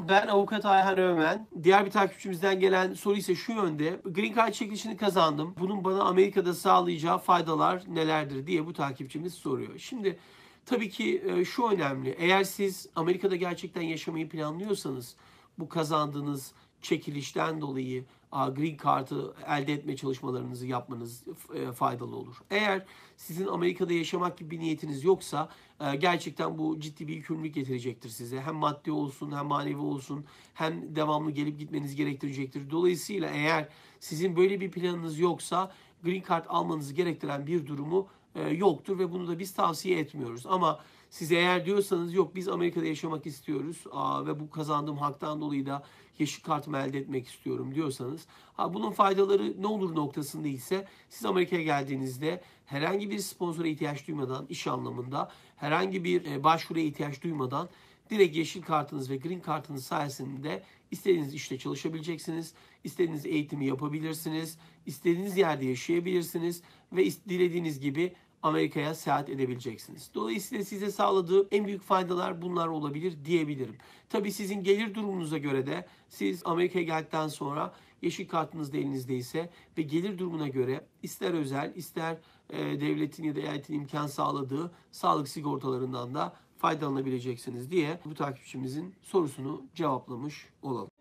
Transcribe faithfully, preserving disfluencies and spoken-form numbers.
Ben avukat Ayhan Öğmen. Diğer bir takipçimizden gelen soru ise şu yönde. Green Card çekilişini kazandım. Bunun bana Amerika'da sağlayacağı faydalar nelerdir diye bu takipçimiz soruyor. Şimdi tabii ki e, şu önemli. Eğer siz Amerika'da gerçekten yaşamayı planlıyorsanız bu kazandığınız çekilişten dolayı Green Card'ı elde etme çalışmalarınızı yapmanız e, faydalı olur. Eğer sizin Amerika'da yaşamak gibi bir niyetiniz yoksa e, gerçekten bu ciddi bir yükümlülük getirecektir size. Hem maddi olsun hem manevi olsun hem devamlı gelip gitmenizi gerektirecektir. Dolayısıyla eğer sizin böyle bir planınız yoksa Green Card almanızı gerektiren bir durumu e, yoktur ve bunu da biz tavsiye etmiyoruz. Ama siz eğer diyorsanız yok biz Amerika'da yaşamak istiyoruz aa, ve bu kazandığım haktan dolayı da yeşil kartımı elde etmek istiyorum diyorsanız ha, bunun faydaları ne olur noktasında ise siz Amerika'ya geldiğinizde herhangi bir sponsora ihtiyaç duymadan iş anlamında herhangi bir e, başvuruya ihtiyaç duymadan direkt yeşil kartınız ve green kartınız sayesinde istediğiniz işte çalışabileceksiniz, istediğiniz eğitimi yapabilirsiniz, istediğiniz yerde yaşayabilirsiniz ve dilediğiniz gibi Amerika'ya seyahat edebileceksiniz. Dolayısıyla size sağladığı en büyük faydalar bunlar olabilir diyebilirim. Tabii sizin gelir durumunuza göre de siz Amerika'ya geldikten sonra yeşil kartınız da elinizdeyse ve gelir durumuna göre ister özel ister e, devletin ya da eyaletin imkan sağladığı sağlık sigortalarından da faydalanabileceksiniz diye bu takipçimizin sorusunu cevaplamış olalım.